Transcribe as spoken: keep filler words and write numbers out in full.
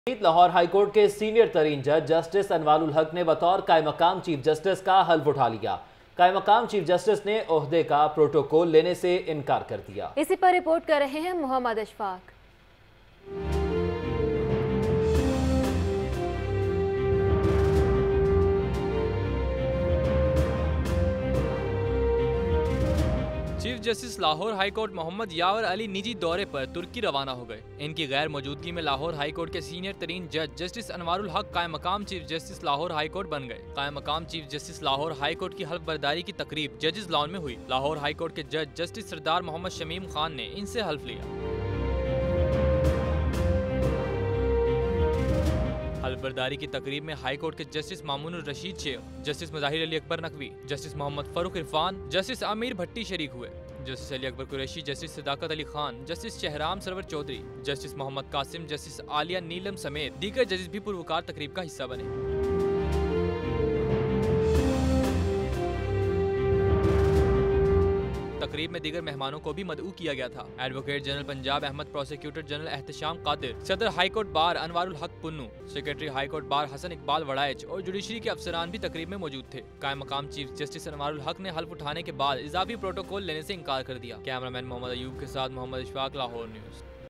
Lahore high court के senior तरीन जज जस्टिस अनवारुल हक ने बतौर कायम मकाम चीफ जस्टिस का हल्फ उठा लिया। कायम मकाम चीफ जस्टिस ने ओहदे का प्रोटोकॉल लेने से इनकार कर दिया। इसी पर रिपोर्ट कर रहे हैं Mohammad Ashfaq. Chief justice Lahore high court Mohammad Yawar Ali निजी दौरे पर तुर्की रवाना हो गए। इनकी गैर मौजूदगी में लाहौर हाई कोर्ट के सीनियर तरीन जज जस्टिस अनवारुल हक कायम मकाम chief justice Lahore high court बन गए। कायम मकाम chief justice Lahore high court की हल्फ बर्दारी की तकरीब जजेस लॉन में हुई। लाहौर हाई कोर्ट के जज जस्टिस सरदार मोहम्मद शमीम खान ने इनसे हल्फ लिया। हल्फ बर्दारी की तकरीब में हाई कोर्ट के justice Mamoon Rashid Sheikh, justice Mazahar Ali Akbar Naqvi, justice Mohammad Farooq Irfan, justice Aamir Bhatti शरीक हुए। Justice Ali Akbar Qureshi, justice Sadaqat Ali Khan, justice Shahram Sarwar Chaudhry, justice Mohammad Qasim, justice Aalia Neelum समेत दीगर जजेस भी पुरवकार तकरीब का हिस्सा बने। तकरीब में दीगर मेहमानों को भी मदऊ किया गया था। Advocate general Punjab Ahmad, prosecutor general Ehtesham Qadir, सदर high court bar Anwarul Haq Punnu, secretary high court bar Hassan Iqbal Warraich और जुडिशरी के अफसरान भी तकरीब में मौजूद थे। कायम मकाम चीफ जस्टिस अनवारुल हक ने हल्फ उठाने के बाद इजाफी प्रोटोकॉल लेने से इनकार कर दिया। कैमरामैन मोहम्मद अयूब के साथ मोहम्मद अशफाक, लाहौर न्यूज।